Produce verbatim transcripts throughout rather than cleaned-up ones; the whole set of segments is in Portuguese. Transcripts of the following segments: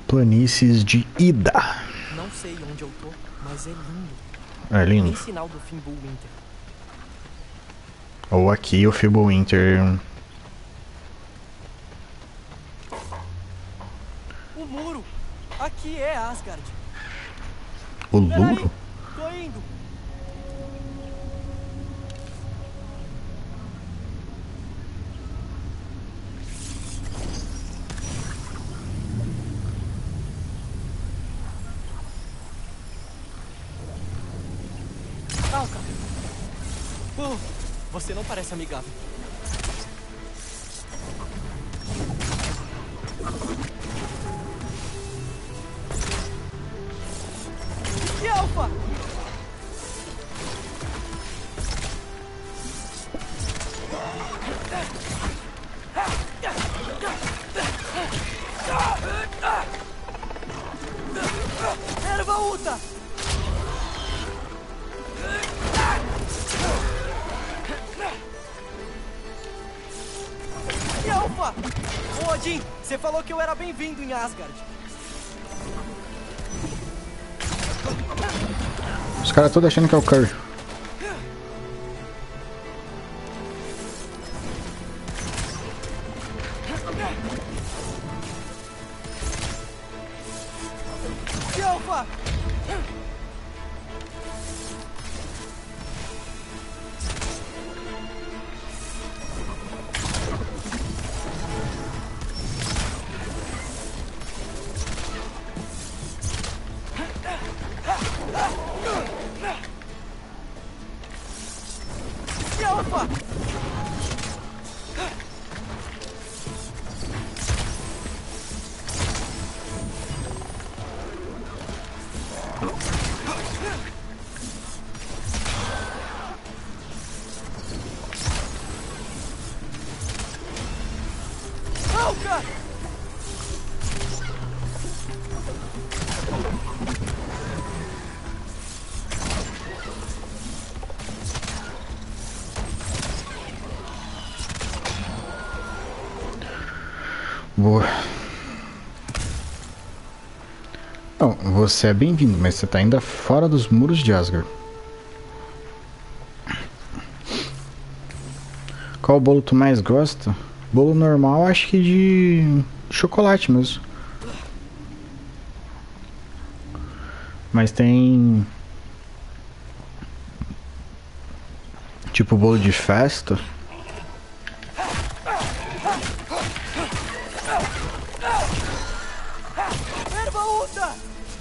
Planícies de Ida. Não sei onde eu tô, mas é lindo. É lindo. Nem sinal do Fimbulwinter. Ou aqui o Fimbulwinter. O muro! Aqui é Asgard. O Peraí, Luro? tô indo. Alca! Uh, você não parece amigável. E Alpha! Erva Uta! E Alpha! Ô Odin, você falou que eu era bem-vindo em Asgard. Os caras todos achando que é o Curry. E Alpha! E Alpha! Alca! Boa. Não, você é bem-vindo, mas você tá ainda fora dos muros de Asgard. Qual bolo tu mais gosta? Bolo normal, acho que de chocolate mesmo. Mas tem... tipo bolo de festa. Erva Uta!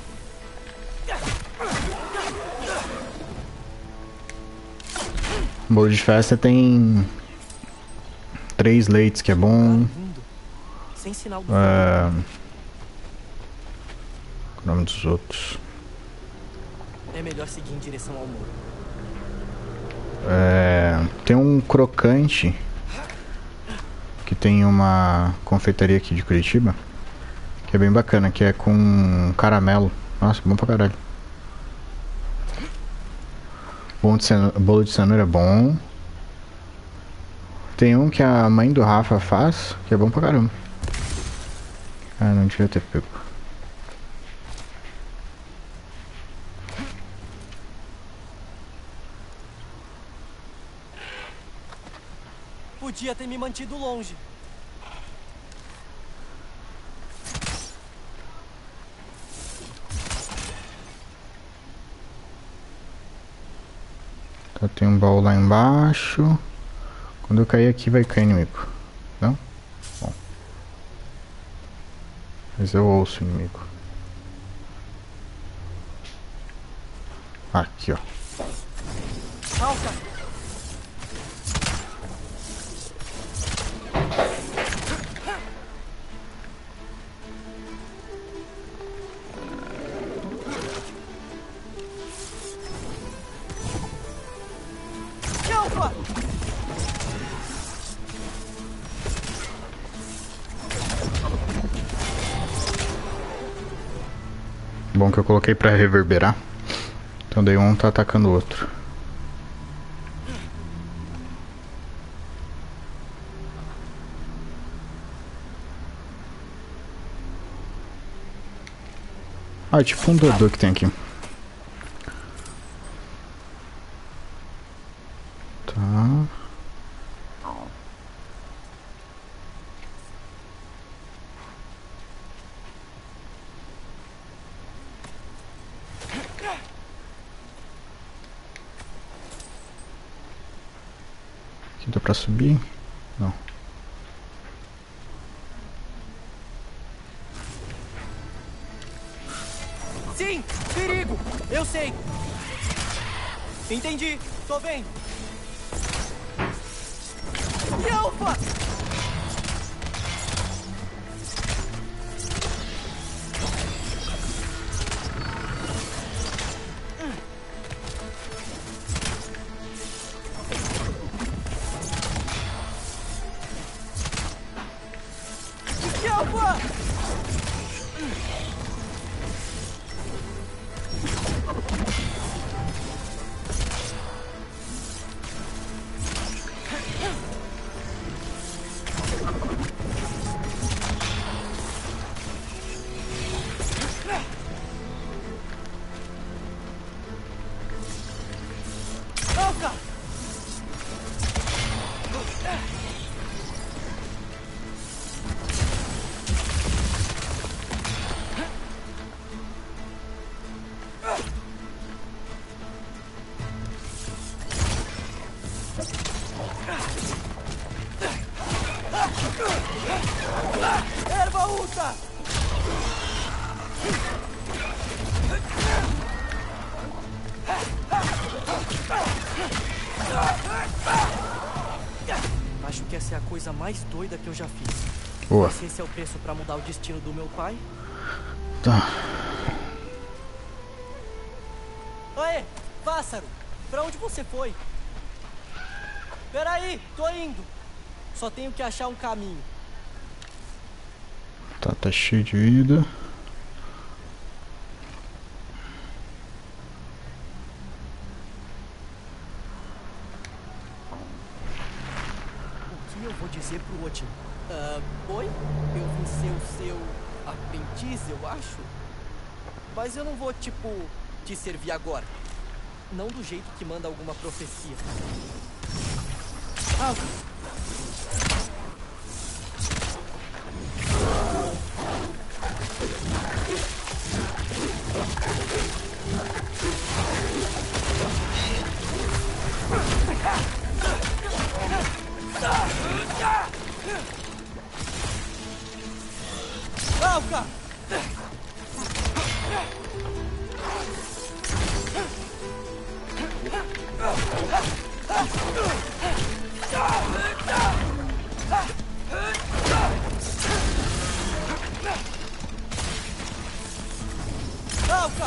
Bolo de festa tem... três leites, que é bom. Lindo. Sem sinal do É... qual o nome dos outros? É melhor seguir em direção ao muro. É... tem um crocante que tem uma confeitaria aqui de Curitiba, que é bem bacana, que é com caramelo. Nossa, bom pra caralho. Bolo de cenoura, bolo de cenoura é bom. Tem um que a mãe do Rafa faz, que é bom pra caramba. Ah, não devia ter pego. Podia ter me mantido longe. Tá, tem um baú lá embaixo. Quando eu cair aqui vai cair inimigo. Não? Bom. Mas eu ouço o inimigo. Aqui, ó. Alca! E Alpha! Bom que eu coloquei pra reverberar. Então daí um tá atacando o outro. Ah, é tipo um Dodô que tem aqui. Tá. Aqui dá pra subir? Não. Sim, perigo! Eu sei! Entendi, tô vendo! Alfa! Alfa! Alfa! Erva ultra! Acho que essa é a coisa mais doida que eu já fiz. Boa. Se esse é o preço pra mudar o destino do meu pai. Tá. Aê, pássaro! Pra onde você foi? Peraí, tô indo. Só tenho que achar um caminho. Tá, tá cheio de vida. O que eu vou dizer pro Odin? Ah, oi? Eu vim ser o seu aprendiz, eu acho. Mas eu não vou, tipo, te servir agora. Não do jeito que manda alguma profecia. Ah, Alca! Alca!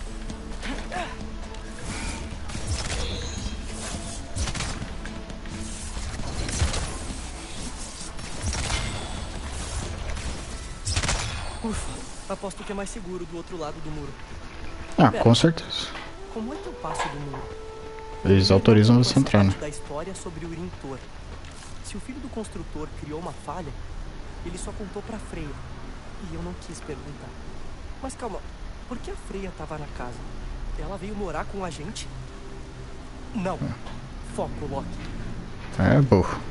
Ufa, aposto que é mais seguro do outro lado do muro. Ah, Pera, com certeza. como é que eu passo do muro? Eles autorizam você entrar, né? Da história sobre o Irintor. Se o filho do construtor criou uma falha, ele só contou pra Freya. E eu não quis perguntar. Mas calma, por que a Freya tava na casa? Ela veio morar com a gente? Não. Foco, Loki. É burro.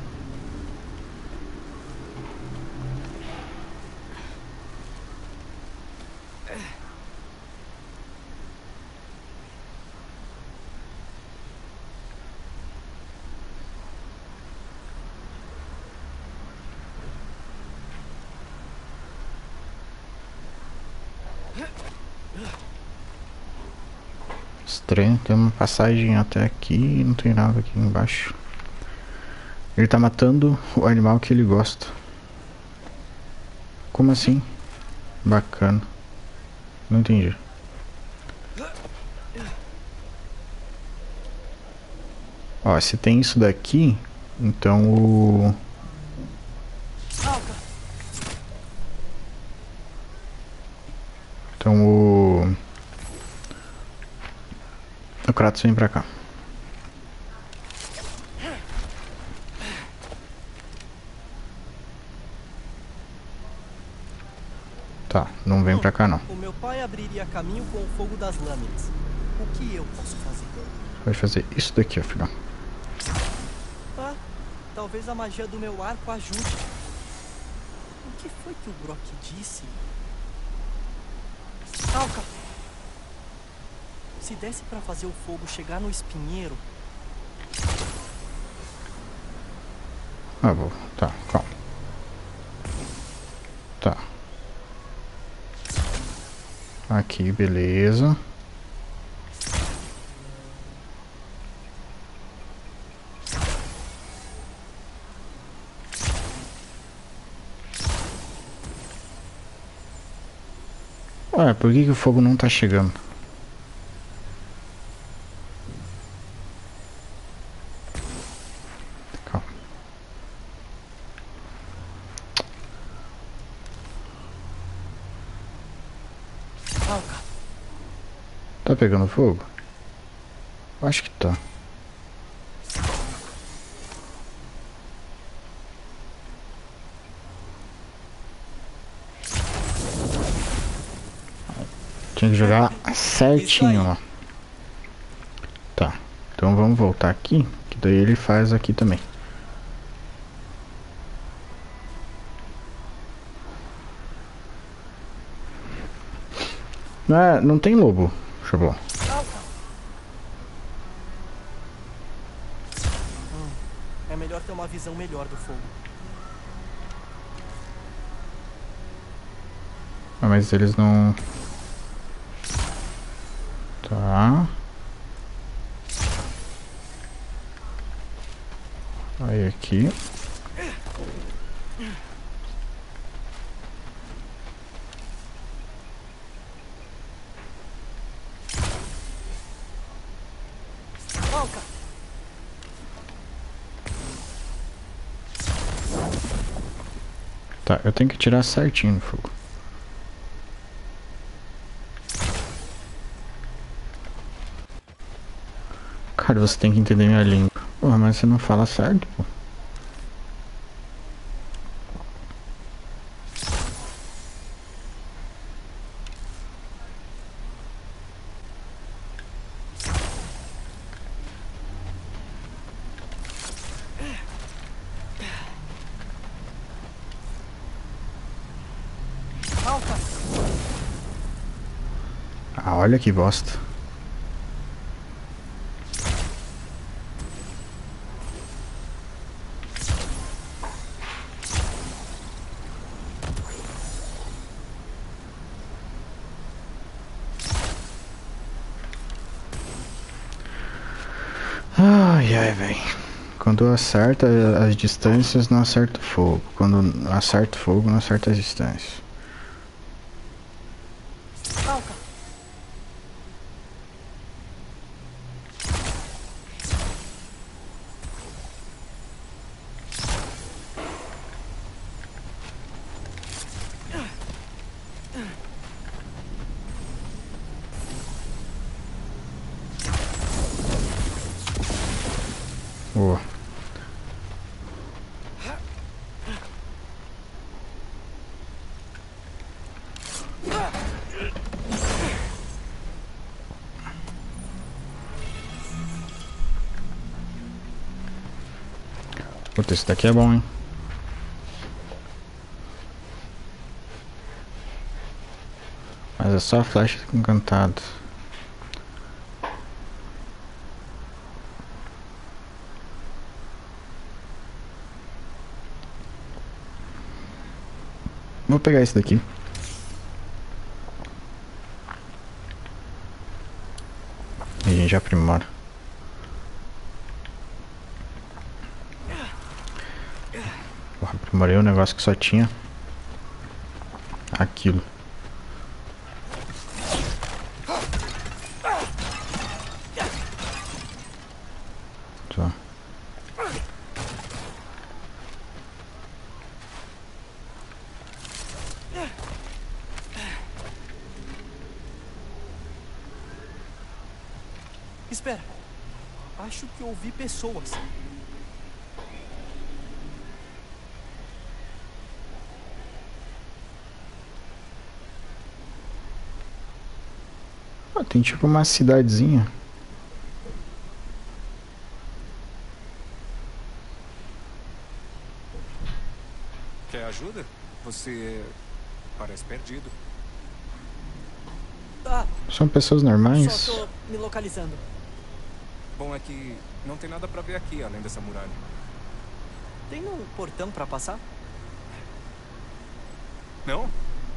Estranho, tem uma passagem até aqui e não tem nada aqui embaixo. Ele tá matando o animal que ele gosta. Como assim? Bacana. Não entendi. Ó, se tem isso daqui, então o... Então o... O Kratos vem pra cá. Tá, não vem pra cá não. O meu pai abriria caminho com o fogo das lâminas. O que eu posso fazer? Pode fazer isso daqui, ó, filhão. Ah, talvez a magia do meu arco ajude. O que foi que o Brock disse? Alca! Se desse pra fazer o fogo chegar no espinheiro... Ah, vou. Tá, calma. Tá. Aqui, beleza. Ué, por que que o fogo não tá chegando? Calma. Alca! Tá pegando fogo? Acho que tá. Tinha que jogar certinho, ó. Tá, então vamos voltar aqui, que daí ele faz aqui também. Não, é, não tem lobo, Xabô. Hum, é melhor ter uma visão melhor do fogo. Ah, mas eles não... Tá. Aí aqui. Alca! Tá, eu tenho que tirar certinho no fogo. Cara, você tem que entender minha língua. Porra, mas você não fala certo, pô. Alca! Ah, olha que bosta. Ai, ai, velho. Quando eu acerto as distâncias, não acerto o fogo. Quando acerto o fogo, não acerto as distâncias. Alca! Boa. Puta, esse daqui é bom, hein? Mas é só flecha encantada. Vou pegar esse daqui. E a gente já aprimora. Porra, aprimorei um negócio que só tinha aquilo. Só. Espera. Acho que ouvi pessoas. Ah, tem tipo uma cidadezinha. Quer ajuda? Você parece perdido. Ah, São pessoas normais. só tô me localizando. Bom é que não tem nada pra ver aqui além dessa muralha. Tem um portão pra passar? Não?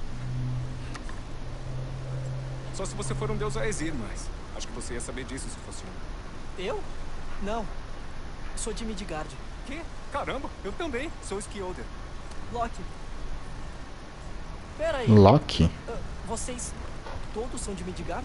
Só se você for um deus Aesir, mas acho que você ia saber disso se fosse um. Eu? Não. Sou de Midgard. Que? Caramba, eu também sou Skioldr. Loki. Pera aí. Loki? Ah, vocês todos são de Midgard?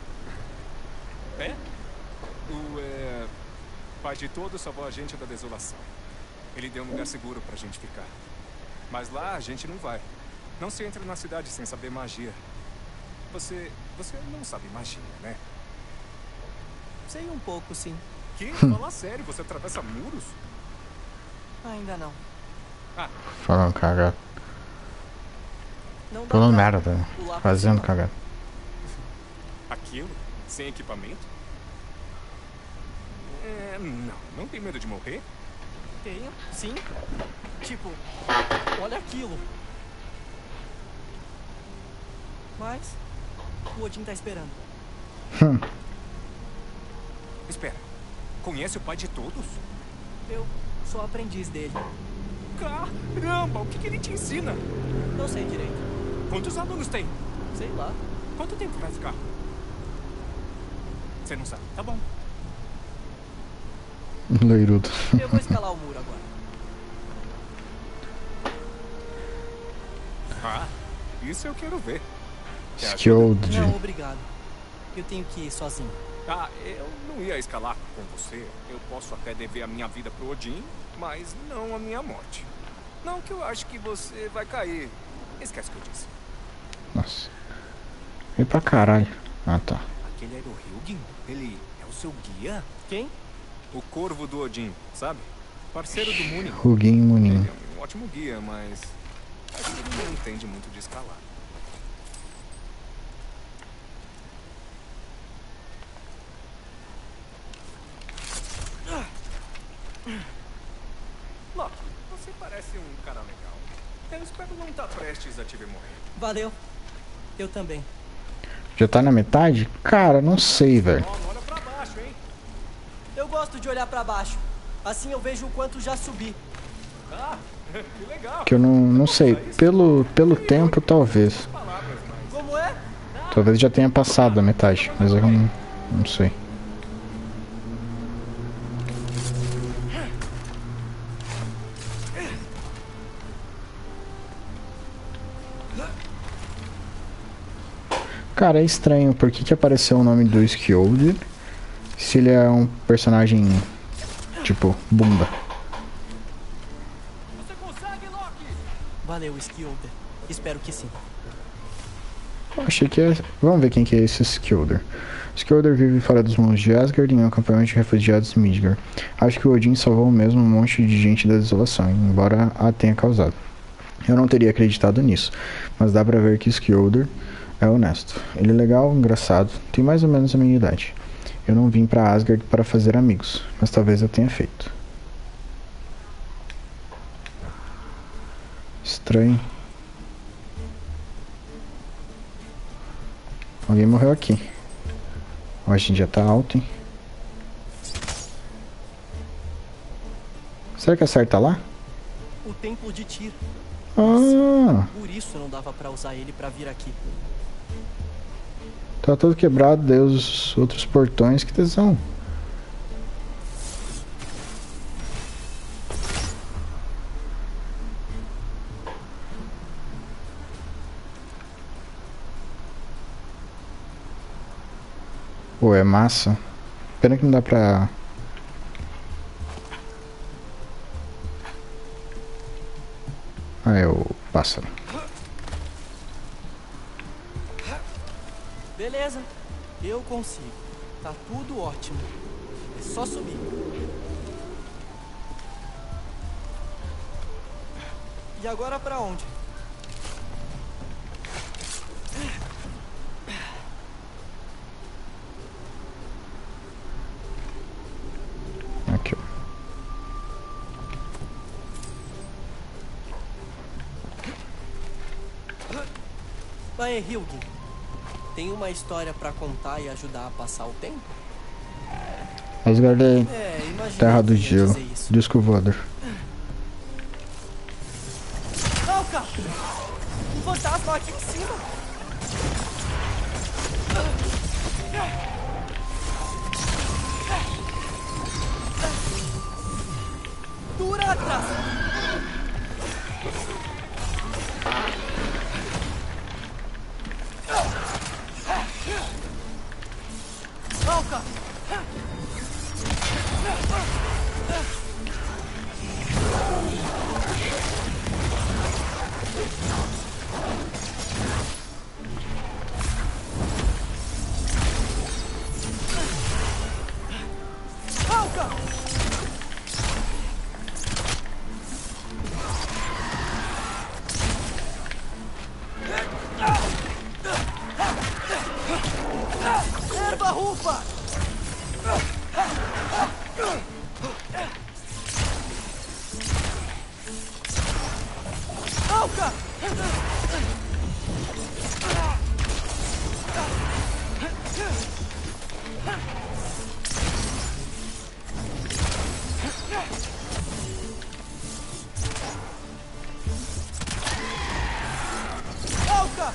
É? O é... pai de todos salvou a gente da desolação. Ele deu um lugar seguro pra gente ficar. Mas lá a gente não vai. Não se entra na cidade sem saber magia. Você... você não sabe magia, né? Sei um pouco, sim. Que? Fala sério, você atravessa muros? Ainda não. Ah, Falando cagado. Não dá Falando pra merda. pular pra Fazendo cima? cagado. aquilo? Sem equipamento? É, não, não tem medo de morrer? Tenho, sim. Tipo, olha aquilo. Mas o Odin tá esperando. Hum. Espera, conhece o pai de todos? Eu sou aprendiz dele. Caramba, o que, que ele te ensina? Não sei direito. Quantos alunos tem? Sei lá. Quanto tempo vai ficar? Você não sabe, tá bom. Loirudo. Eu vou escalar o muro agora. Ah, isso eu quero ver. Quer ajuda? Skiold. Não, obrigado. Eu tenho que ir sozinho. Ah, eu não ia escalar com você. Eu posso até dever a minha vida pro Odin, mas não a minha morte. Não que eu acho que você vai cair. Esquece o que eu disse. Nossa. Vem pra caralho. Ah, tá. Aquele era o Hugin? Ele é o seu guia? Quem? O corvo do Odin, sabe? Parceiro do Munin. Hugin Munin. Ele é um ótimo guia, mas acho que ele não entende muito de escalar. Loki, você parece um cara legal. Eu espero não estar prestes a te ver morrer. Valeu. Eu também. Já tá na metade? Cara, não sei, velho. Ó, não olha pra baixo, hein? Eu gosto de olhar pra baixo. Assim eu vejo o quanto já subi. Ah, que legal. Que eu não, não sei. Pelo, pelo tempo, talvez. Palavras, mas... Como é? Talvez já tenha passado da metade. Mas eu não, não sei. Cara, é estranho. Por que que apareceu o nome do Skiold se ele é um personagem tipo bunda? Você consegue, Loki? Valeu, Skioldr. Espero que sim. Eu achei que é... Vamos ver quem que é esse Skioldr. Skioldr vive fora dos mundos de Asgard em um acampamento de refugiados em Midgard. Acho que o Odin salvou mesmo um monte de gente da desolação, embora a tenha causado. Eu não teria acreditado nisso, mas dá pra ver que Skioldr é honesto. Ele é legal, engraçado, tem mais ou menos a minha idade. Eu não vim pra Asgard para fazer amigos, mas talvez eu tenha feito. Estranho. Alguém morreu aqui. A gente já tá alto, hein? Será que acerta lá? O templo de Tyr. Ah, Por isso não dava pra usar ele pra vir aqui. tá todo quebrado, daí os outros portões, que tesão. Pô, é massa. Pena que não dá pra... Ah, é o pássaro. Beleza. Eu consigo. Tá tudo ótimo. É só subir. E agora pra onde? Aê, Hilgi. Tem uma história pra contar e ajudar a passar o tempo? Asgard é É, imagina. terra do gelo. Disco voador. Alka! Um fantasma aqui em cima! Dura atrás! Alka! Alka! Erva rufa! Alka! Alka!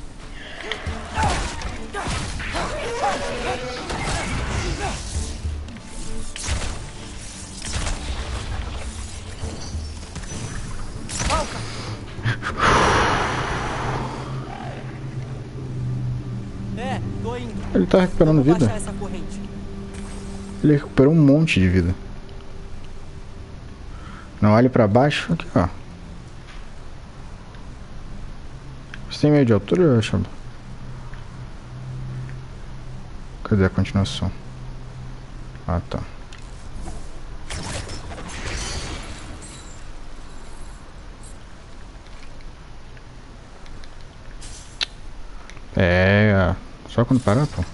É, tô indo. Ele tá recuperando Vamos vida. baixar essa corrente. Ele recuperou um monte de vida. Não olhe pra baixo. Aqui, ó. Você tem meio de altura, Chamba? Cadê a continuação? Ah, tá. É, só quando parar, pô.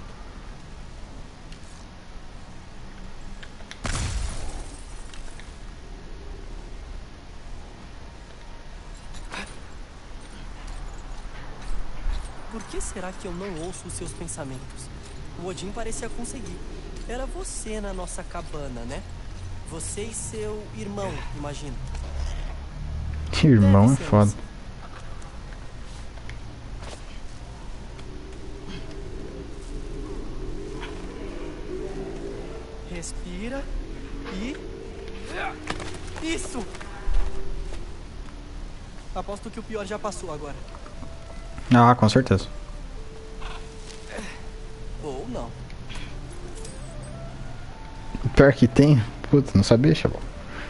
Por que será que eu não ouço os seus pensamentos? O Odin parecia conseguir. Era você na nossa cabana, né? Você e seu irmão, imagino. Irmão é Deve ser foda. assim. Respira e... Isso! Aposto que o pior já passou agora. Ah, com certeza. Ou não. Pior que tem. Putz, não sabia, Chamba.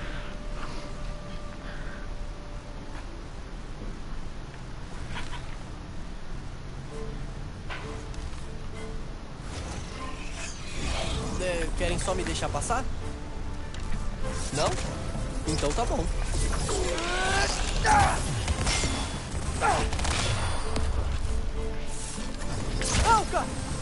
É, querem só me deixar passar? Não? Então tá bom. Alka!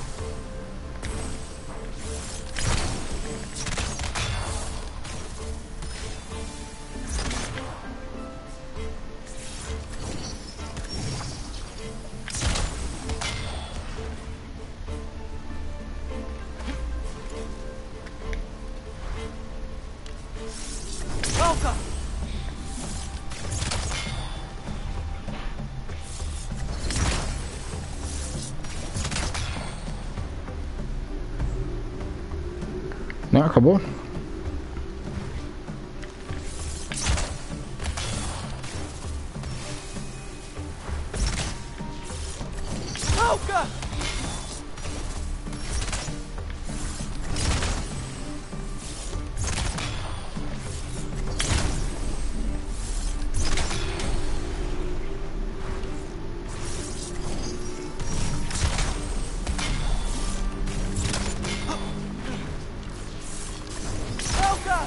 Alka! Não, acabou? Alka! Alka!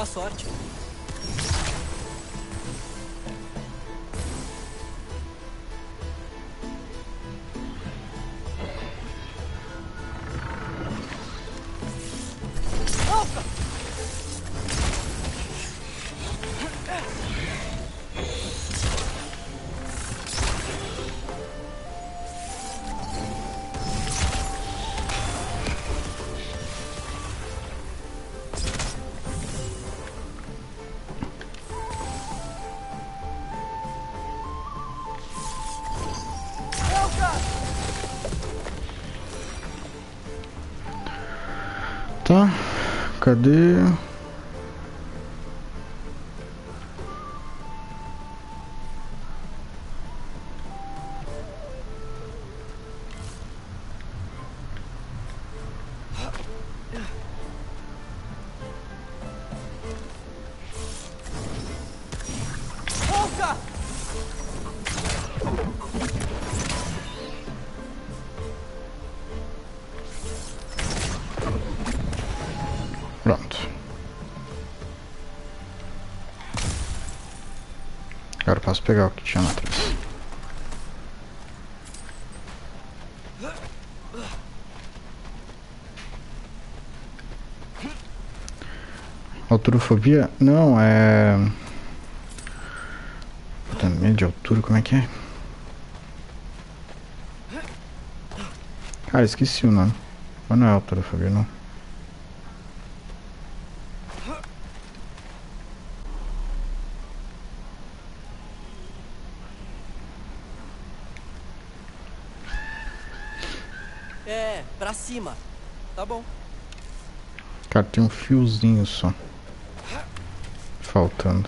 Boa sorte. Tá, cadê? Pronto. Agora eu posso pegar o que tinha lá atrás. Alturofobia? Não, é... Puta, medo de altura, como é que é? Cara, esqueci o nome. Mas não é alturofobia, não. É, pra cima. Tá bom. Cara, tem um fiozinho só faltando.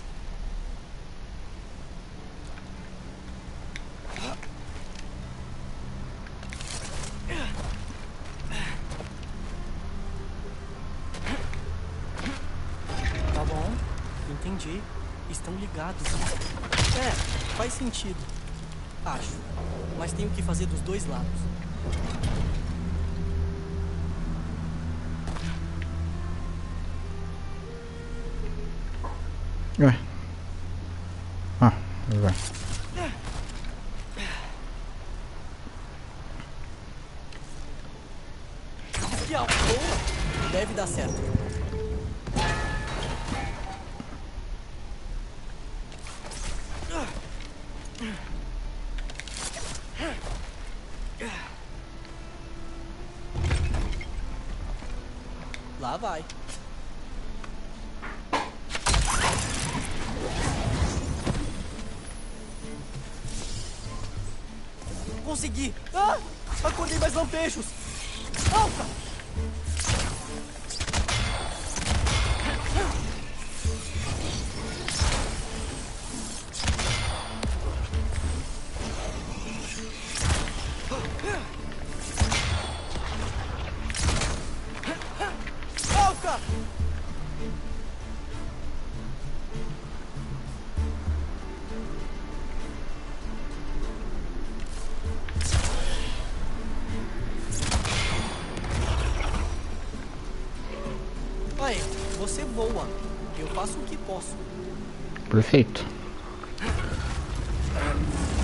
Tá bom. Entendi. Estão ligados. É, faz sentido. Acho. Mas tenho que fazer dos dois lados. Ué. Ah, vai. Que a boa deve dar certo. Lá vai. Consegui! Ah! Acordei mais lampejos! Alta! Alta! Aí, você voa. Eu faço o que posso. Perfeito.